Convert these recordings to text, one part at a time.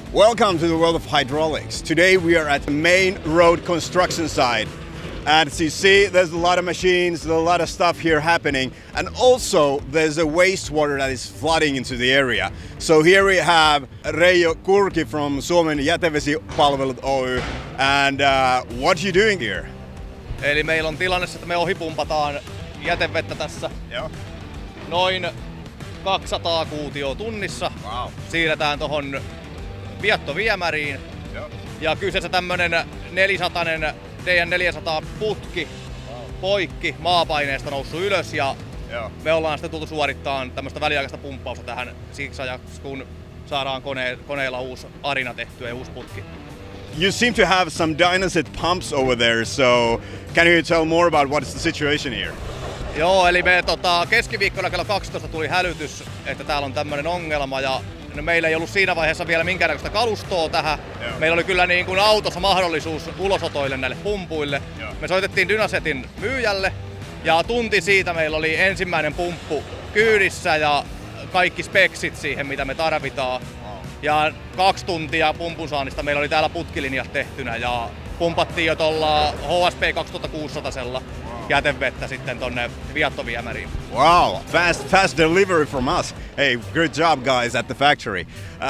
Welcome to the world of hydraulics. Today we are at the main road construction site. And as you see, there's a lot of machines, there's a lot of stuff here happening. And also there's a wastewater that is flooding into the area. So here we have Reijo Kurki from Suomen Jätevesipalvelut Oy. And what are you doing here? Eli meillä on tilanne, että me ohipumpataan jätevettä tässä. Joo. Noin 200 kuutioa tunnissa. Wow. Siirretään tohon viettoviemäriin. Joo. Ja kyseessä tämmönen 400 D400 putki poikki maapaineesta noussut ylös ja Joo. me ollaan sitten tultu suorittamaan tämmöistä väliaikaista pumppausta tähän siksi ajaksi, kun saadaan koneella uusi arina tehtyä ja uusi putki. You seem to have some Dynasit pumps over there, so can you tell more about what is the situation here? Joo, eli me keskiviikkona kello 12 tuli hälytys, että täällä on tämmöinen ongelma ja meillä ei ollut siinä vaiheessa vielä minkäännäköistä kalustoa tähän. Joo. Meillä oli kyllä niin kuin autossa mahdollisuus ulosotoille näille pumpuille. Joo. Me soitettiin Dynasetin myyjälle ja tunti siitä meillä oli ensimmäinen pumppu kyydissä ja kaikki speksit siihen, mitä me tarvitaan. Ja 2 tuntia pumpun saannista meillä oli täällä putkilinjat tehtynä ja pumpattiin jo tuolla HSP 2600 jätevettä sitten tonne viettoviemäriin. Wow, fast delivery from us. Hey, good job guys at the factory.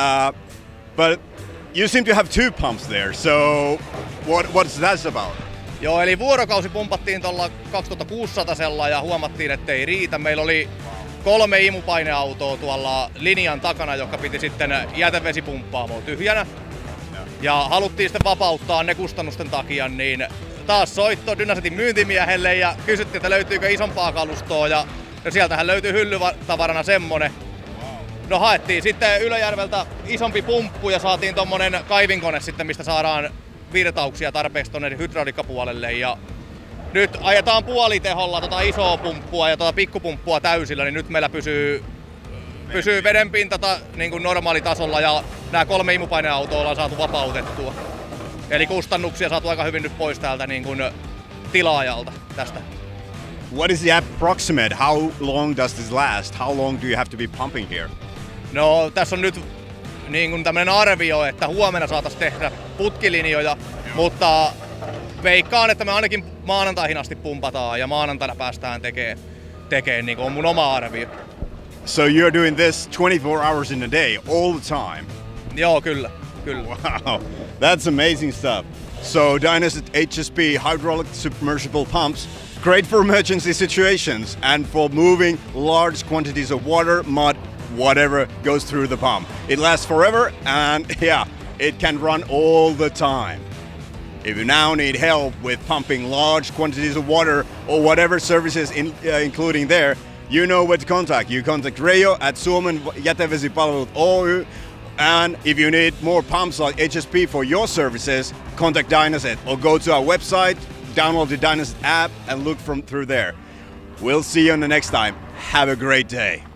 But you seem to have 2 pumps there, so what's that about? Joo, eli vuorokausi pumpattiin tuolla 2600 ja huomattiin, että ei riitä. Meillä oli 3 imupaineautoa tuolla linjan takana, joka piti sitten jätevesipumppaamo tyhjänä. Ja haluttiin sitten vapauttaa ne kustannusten takia, niin taas soitto Dynasetin myyntimiehelle ja kysyttiin, että löytyykö isompaa kalustoa ja sieltähän löytyi hyllytavarana semmonen. No haettiin sitten Ylöjärveltä isompi pumppu ja saatiin tommonen kaivinkone sitten, mistä saadaan virtauksia tarpeeksi tonne hydrauliikkapuolelle. Ja nyt ajetaan puoliteholla tota isoa pumppua ja tota pikkupumppua täysillä, niin nyt meillä pysyy vedenpinta niin kuin normaalitasolla ja nämä 3 imupaineautoa ollaan saatu vapautettua. Eli kustannuksia saatu aika hyvin nyt pois täältä niin kuin tilaajalta tästä. What is the approximate? How long does this last? How long do you have to be pumping here? No tässä on nyt niin kuin tämmöinen arvio, että huomenna saataisiin tehdä putkilinjoja, mutta veikkaan, että me ainakin maanantaihin asti pumpataan ja maanantaina päästään tekemään niin kuin on mun oma arvio. So you're doing this 24 hours in a day, all the time? Joo, kyllä. Wow, that's amazing stuff. So Dynasit HSP hydraulic submersible pumps, great for emergency situations and for moving large quantities of water, mud, whatever goes through the pump. It lasts forever and yeah, it can run all the time. If you now need help with pumping large quantities of water or whatever services including there, you know where to contact. You contact Reijo at Suomen Jätevesipalvelut Oy. And if you need more pumps like HSP for your services, contact Dynasit or go to our website, download the Dynasit app and look through there. We'll see you on the next time. Have a great day.